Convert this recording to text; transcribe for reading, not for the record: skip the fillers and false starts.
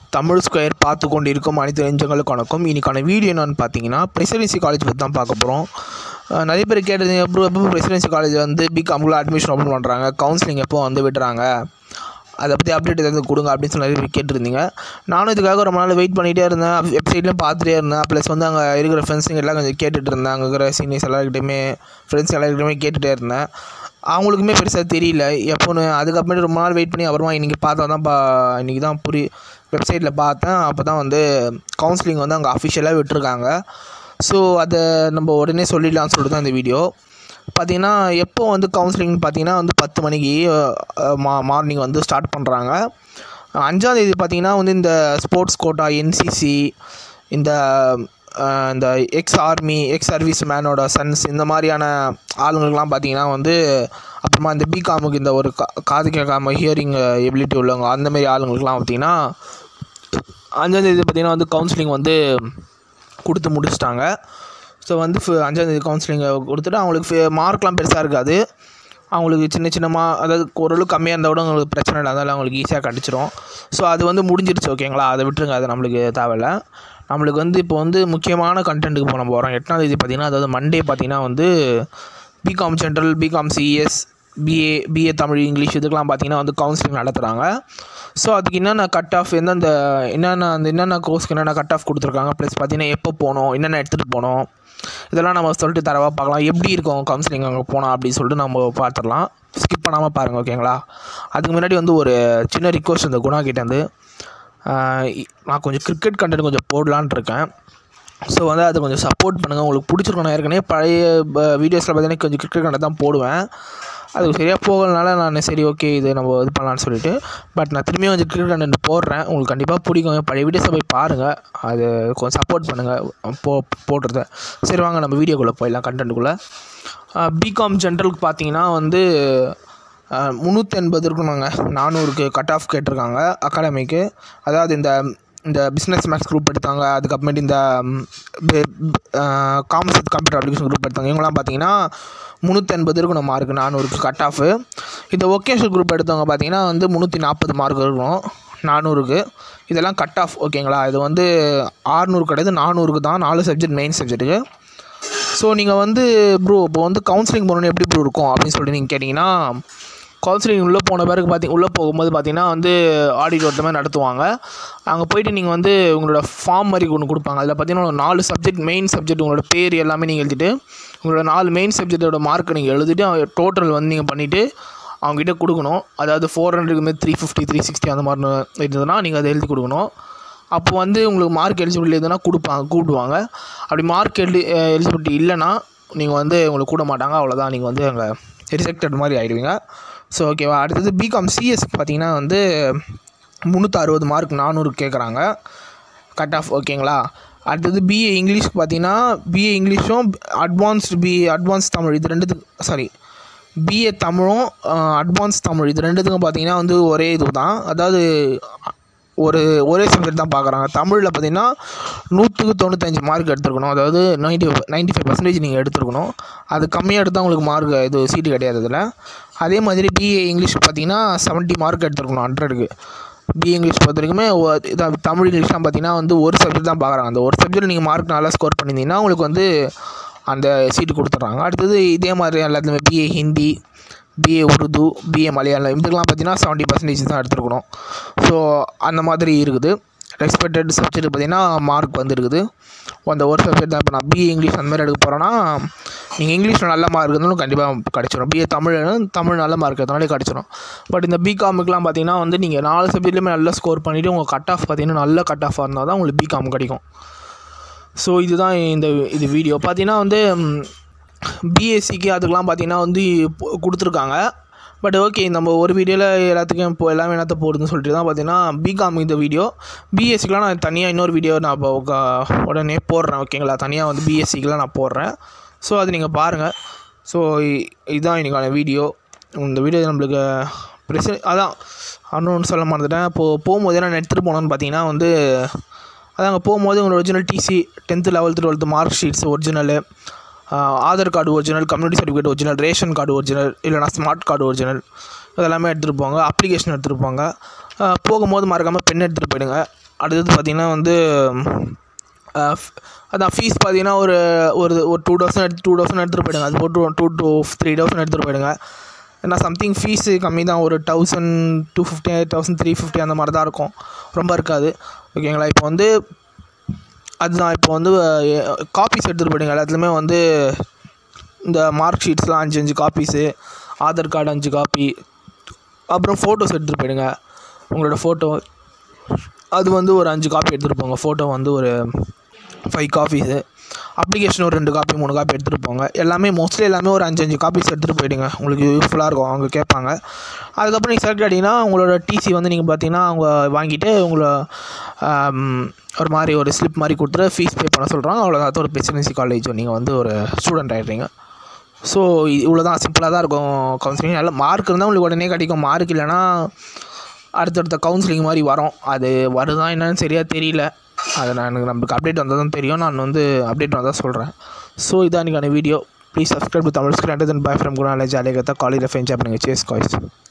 Tamil square பார்த்து கொண்டு இருக்கும் அனைத்து நெஞ்சங்களுக்கு வணக்கம். இன்றைக்கான வீடியோ என்னென்னு பார்த்தீங்கன்னா presidency காலேஜ் பற்றி தான் பார்க்க போகிறோம். நிறைய பேர் கேட்டது எப்போ presidency காலேஜ் வந்து பிகாம்குள்ளே அட்மிஷன் ஓப்பன் பண்ணுறாங்க, கவுன்சிலிங் எப்போ வந்து விடுறாங்க, அதை பற்றி அப்டேட் எதாவது கொடுங்க அப்படின்னு சொல்லி நிறைய பேர் கேட்டிருந்தீங்க. நானும் இதுக்காக ரொம்ப நாள் வெயிட் பண்ணிகிட்டே இருந்தேன், வெப்சைட்லேயும் பார்த்துட்டே இருந்தேன். ப்ளஸ் வந்து அங்கே இருக்கிற ஃப்ரெண்ட்ஸுங்க எல்லாம் கொஞ்சம் கேட்டுட்டு இருந்தேன், அங்கே இருக்கிற சீனியர்ஸ் எல்லாருக்கிட்டையுமே ஃப்ரெண்ட்ஸ் எல்லாருக்கிட்டையுமே கேட்டுகிட்டே இருந்தேன். அவங்களுக்குமே பெருசாக தெரியல எப்போன்னு. அதுக்கப்புறமேட்டு ரொம்ப நாள் வெயிட் பண்ணி அப்புறமா இன்றைக்கி பார்த்தா தான் இன்றைக்கி தான் வெப்சைட்டில் பார்த்தேன். அப்போ தான் வந்து கவுன்சிலிங் வந்து அங்கே அஃபிஷியலாக விட்டுருக்காங்க. ஸோ அதை நம்ம உடனே சொல்லிடலாம்னு சொல்லிட்டு தான் இந்த வீடியோ. பார்த்திங்கன்னா எப்போ வந்து கவுன்சிலிங் பார்த்திங்கன்னா வந்து 10 மணிக்கு மார்னிங் வந்து ஸ்டார்ட் பண்ணுறாங்க. 5ஆந்தேதி பார்த்திங்கன்னா வந்து இந்த ஸ்போர்ட்ஸ் கோட்டா, என்சிசி, இந்த எக்ஸ் சர்வீஸ் மேனோட சன்ஸ், இந்த மாதிரியான ஆளுங்களுக்கெலாம் பார்த்திங்கன்னா வந்து, அப்புறமா இந்த பிகாமுக்கு இந்த ஒரு காது கேட்காம ஹியரிங் எபிலிட்டி உள்ளவங்க அந்தமாரி ஆளுங்களுக்கெலாம் பார்த்திங்கன்னா 5ஆந்தேதி பார்த்திங்கன்னா வந்து கவுன்சிலிங் வந்து கொடுத்து முடிச்சிட்டாங்க. ஸோ வந்து 5ஆந்தேதி கவுன்சிலிங்கை கொடுத்துட்டு அவங்களுக்கு மார்க்லாம் பெருசாக இருக்காது, அவங்களுக்கு சின்னமாக, அதாவது ஓரளவுக்கு கம்மியாக இருந்தால் கூட அவங்களுக்கு பிரச்சனை இல்லை, அதனால் அவங்களுக்கு ஈஸியாக கிடச்சிரும். ஸோ அது வந்து முடிஞ்சிருச்சு, ஓகேங்களா. அதை விட்டுருங்க, அது நம்மளுக்கு தேவையில்லை. நம்மளுக்கு வந்து இப்போ வந்து முக்கியமான கண்டென்ட்டுக்கு போன போகிறோம். 8ஆந்தேதி பார்த்திங்கன்னா, அதாவது மண்டே பார்த்திங்கன்னா வந்து B Com general, B Com CS, BA Tamil, English இதுக்கெலாம் பார்த்திங்கன்னா வந்து கவுன்சிலிங் நடத்துகிறாங்க. ஸோ அதுக்கு என்னென்ன கட் ஆஃப், என்னென்ன கோர்ஸ்க்கு என்னென்ன கட் ஆஃப் கொடுத்துருக்காங்க, ப்ளஸ் பார்த்திங்கன்னா எப்போ போகணும், என்னென்ன எடுத்துகிட்டு போகணும், இதெல்லாம் நம்ம சொல்லிட்டு தரவாக பார்க்கலாம். எப்படி இருக்கும் கவுன்சிலிங் அங்கே போனால் அப்படின்னு சொல்லிட்டு நம்ம பார்த்துடலாம். ஸ்கிப் பண்ணாமல் பாருங்கள், ஓகேங்களா. அதுக்கு முன்னாடி வந்து ஒரு சின்ன ரிக்வஸ்ட் இந்த குணா கிட்டேருந்து. நான் கொஞ்சம் கிரிக்கெட் கண்டென்ட் கொஞ்சம் போடலான்னு இருக்கேன். ஸோ வந்து அதை கொஞ்சம் சப்போர்ட் பண்ணுங்கள். உங்களுக்கு பிடிச்சிருக்கணும். ஏற்கனவே பழைய வீடியோஸில் பார்த்தீங்கன்னா கொஞ்சம் கிரிக்கெட் கண்டென்ட் தான் போடுவேன். அது சரியாக போகலனால நான் சரி ஓகே இது நம்ம இது பண்ணலான்னு சொல்லிட்டு, பட் நான் திரும்பியும் கொஞ்சம் கிரிக்கெட் கண்டென்ட் போடுறேன். உங்களுக்கு கண்டிப்பாக பிடிக்கும். பழைய வீடியோஸை போய் பாருங்கள், அது கொஞ்சம் சப்போர்ட் பண்ணுங்கள் போடுறத. சரி வாங்க நம்ம வீடியோக்குள்ளே போயிடலாம், கண்டென்ட்டுக்குள்ளே. பிகாம் ஜென்ரலுக்கு பார்த்தீங்கன்னா வந்து 380 இருக்கணுங்க, 400க்கு கட் ஆஃப் கேட்டிருக்காங்க அகாடமிக்கு. அதாவது இந்த பிஸ்னஸ் மேக்ஸ் குரூப் எடுத்தாங்க, அதுக்கப்புறமேட்டு இந்த commerce with computer application group எடுத்தாங்க. இவங்களாம் பார்த்தீங்கன்னா 380 இருக்கணும் மார்க், 400க்கு கட் ஆஃபு. இந்த ஒகேஷனல் குரூப் எடுத்தவங்க பார்த்தீங்கன்னா வந்து 340 மார்க் இருக்கணும் 400க்கு. இதெல்லாம் கட் ஆஃப், ஓகேங்களா. இது வந்து 600 கிடையாது, 400க்கு தான், 4 சப்ஜெக்ட் மெயின் சப்ஜெக்ட்டுக்கு. ஸோ நீங்கள் வந்து இப்போ வந்து கவுன்சிலிங் போகணுன்னு எப்படி இருக்கும் அப்படின்னு சொல்லிட்டு நீங்கள் கேட்டிங்கன்னா, கவுன்சிலிங் உள்ளே போன பிறகு உள்ளே போகும்போது பார்த்திங்கன்னா வந்து ஆடிட் ஒருத்த மாதிரி நடத்துவாங்க. அங்கே போய்ட்டு நீங்கள் வந்து உங்களோட ஃபார்ம் மாதிரி ஒன்று கொடுப்பாங்க. அதில் பார்த்திங்கன்னா 4 சப்ஜெக்ட், மெயின் சப்ஜெக்ட், உங்களோட பேர் எல்லாமே நீங்கள் எழுதிட்டு, உங்களோட 4 மெயின் சப்ஜெக்டோட மார்க்கை நீங்கள் எழுதிட்டு டோட்டல் வந்து நீங்கள் பண்ணிவிட்டு அவங்ககிட்ட கொடுக்கணும். அதாவது 400க்கு மேலே 350, 360 அந்த மாதிரி இருந்ததுன்னா நீங்கள் அதை எழுதி கொடுக்கணும். அப்போ வந்து உங்களுக்கு மார்க் எலிஜிபிலிட்டி எதுனா கூப்பிடுவாங்க. அப்படி மார்க் எலிஜிபிலிட்டி இல்லைன்னா நீங்கள் வந்து உங்களுக்கு கூட மாட்டாங்க, அவ்வளோதான். நீங்கள் வந்து அங்கே ரிஜெக்டட் மாதிரி ஆகிடுவீங்க. ஸோ ஓகேவா. அடுத்தது பிகாம் சிஎஸ்க்கு பார்த்தீங்கன்னா வந்து 360 மார்க் 400 கேட்குறாங்க கட் ஆஃப், ஓகேங்களா. அடுத்தது பிஏ இங்கிலீஷ்க்கு பார்த்தீங்கன்னா, பிஏ இங்கிலீஷும் அட்வான்ஸ் தமிழ் இது ரெண்டுத்துக்கு, பிஏ தமிழும் அட்வான்ஸ் தமிழ் இது ரெண்டுத்துக்கும் பார்த்தீங்கன்னா வந்து ஒரே இது தான். அதாவது ஒரே சப்ஜெக்ட் தான் பார்க்குறாங்க. தமிழில் பார்த்திங்கன்னா 100க்கு 95 மார்க் எடுத்துருக்கணும், அதாவது 95% நீங்கள் எடுத்துருக்கணும். அது கம்மியாக எடுத்தால் உங்களுக்கு மார்க் இது சீட்டு கிடையாது இதில். அதே மாதிரி பிஏ இங்கிலீஷ் பார்த்திங்கன்னா 70 மார்க் எடுத்துருக்கணும் 100க்கு. பிஏ இங்கிலீஷ் பொறுத்த வரைக்குமே தமிழ் இங்கிலீஷ்லாம் பார்த்திங்கன்னா வந்து ஒரு சப்ஜெக்ட் தான் பார்க்குறாங்க. அந்த ஒரு சப்ஜெக்ட் நீங்கள் மார்க் நல்லா ஸ்கோர் பண்ணியிருந்தீங்கன்னா உங்களுக்கு வந்து அந்த சீட்டு கொடுத்துட்றாங்க. அடுத்தது இதே மாதிரி எல்லாத்துலேயுமே BA Hindi, BA Urdu, BA Malayalam இதுக்கெலாம் பார்த்திங்கன்னா 70% தான் எடுத்துருக்கணும். ஸோ அந்த மாதிரி இருக்குது. எக்ஸ்பெக்டட் சப்ஜெக்ட் பார்த்திங்கன்னா மார்க் வந்து இருக்குது. அந்த ஒரு சப்ஜெக்ட் தான். இப்போ நான் பிஏ இங்கிலீஷ் அந்த மாதிரி எடுக்க போகிறேன்னா, நீங்கள் இங்கிலீஷில் நல்ல மார்க் இருந்தாலும் கண்டிப்பாக கிடச்சிடும். பிஏ தமிழ் நல்ல மார்க் இருந்தாலே கிடச்சிடும். பட் இந்த பிகாமுக்குலாம் பார்த்திங்கன்னா வந்து நீங்கள் 4 சப்ஜெக்ட்லேயுமே நல்லா ஸ்கோர் பண்ணிவிட்டு உங்கள் கட் ஆஃப் பார்த்திங்கன்னா நல்ல கட் ஆஃபாக இருந்தால் தான் உங்களுக்கு பிகாம் கிடைக்கும். ஸோ இதுதான் இது வீடியோ. பார்த்திங்கன்னா வந்து பிஎஸ்சிக்கு அதுக்கெலாம் பார்த்திங்கன்னா வந்து கொடுத்துருக்காங்க. பட் ஓகே, நம்ம ஒரு வீடியோவில் எல்லாத்துக்கும் இப்போ எல்லாமே என்னத்த போடுதுன்னு சொல்லிட்டு தான் பார்த்திங்கன்னா பிகாம் இந்த வீடியோ. பிஎஸ்சிக்கெலாம் நான் தனியாக இன்னொரு வீடியோ நான் இப்போ உடனே போடுறேன், ஓகேங்களா. தனியாக வந்து பிஎஸ்சிக்கெலாம் நான் போடுறேன். ஸோ அது நீங்கள் பாருங்கள். ஸோ இதுதான் இன்றைக்கான வீடியோ. இந்த வீடியோ நம்மளுக்கு அதான் இன்னொன்று சொல்ல மறந்துட்டேன். போகும்போது நான் எடுத்துகிட்டு போனோன்னு பார்த்தீங்கன்னா வந்து, அதான் அங்கே போகும்போது உங்களோட original TC, 10th 11th 12th mark sheets original, Aadhaar card original, community certificate original, ration card original, இல்லைனா ஸ்மார்ட் கார்டு ஒரிஜினல், இதெல்லாமே எடுத்துகிட்டு போங்க. அப்ளிகேஷன் எடுத்துகிட்டு போங்க. போகும்போது மறக்காமல் பென் எடுத்துகிட்டு போயிடுங்க. அடுத்தது பார்த்திங்கன்னா வந்து அதான் ஃபீஸ் பார்த்தீங்கன்னா ஒரு ஒரு ஒரு 2000 எடுத்துகிட்டு போயிடுங்க. அது போட்டு 2 to 3000 எடுத்துகிட்டு போயிடுங்க. ஏன்னா சம்திங் ஃபீஸு கம்மி தான், ஒரு 1250 1350 அந்த மாதிரி தான் இருக்கும், ரொம்ப இருக்காது. ஓகேங்களா? இப்போ வந்து அதுதான் இப்போ வந்து காப்பீஸ் எடுத்துகிட்டு போயிடுங்க. எல்லாத்துலேயுமே வந்து இந்த மார்க் ஷீட்ஸ்லாம் 5 காப்பீஸு, ஆதார் கார்டு 5 காப்பி, அப்புறம் ஃபோட்டோஸ் எடுத்துகிட்டு போயிடுங்க. உங்களோட ஃபோட்டோ அது வந்து ஒரு 5 காப்பி எடுத்துகிட்டு போங்க. ஃபோட்டோ வந்து ஒரு 5 காப்பீஸு, அப்ளிகேஷன் ஒரு 2 காப்பி 3 காப்பி எடுத்துகிட்டு போங்க. மோஸ்ட்லி எல்லாமே ஒரு 5 காப்பீஸ் எடுத்துகிட்டு போயிடுங்க. உங்களுக்கு யூஸ்ஃபுல்லாக இருக்கும், அவங்க கேட்பாங்க. அதுக்கப்புறம் நீங்கள் செலக்ட் ஆகிட்டிங்கன்னா உங்களோட டிசி வந்து நீங்கள் பார்த்தீங்கன்னா அவங்க வாங்கிட்டு உங்களை ஒரு மாதிரி ஒரு ஸ்லிப் மாதிரி கொடுத்துட்டு ஃபீஸ் பே பண்ண சொல்கிறாங்க. அவ்வளோதான். அது ஒரு presidency காலேஜ் நீங்கள் வந்து ஒரு ஸ்டூடெண்ட் ஆகிடுறீங்க. ஸோ இவ்வளோ தான், சிம்பிளாக தான் இருக்கும் கவுன்சிலிங். நல்ல மார்க் இருந்தால் உங்களுக்கு உடனே கிடைக்கும். மார்க் இல்லைன்னா அடுத்தடுத்த கவுன்சிலிங் மாதிரி வரும். அது வருதான் என்னன்னு சரியாக தெரியல. அதை நமக்கு அப்டேட் வந்தால் தான் தெரியும். நான் வந்து அப்டேட் வந்தால் சொல்கிறேன். ஸோ இதான் இன்றைக்கான video. Please subscribe to Tamil screen. And then bye from குணாலேஜ் அலேகத்தா காலேஜ் ஆஃப் என்ஜாய் பண்ணுங்கள். சேஸ் காய்ஸ்.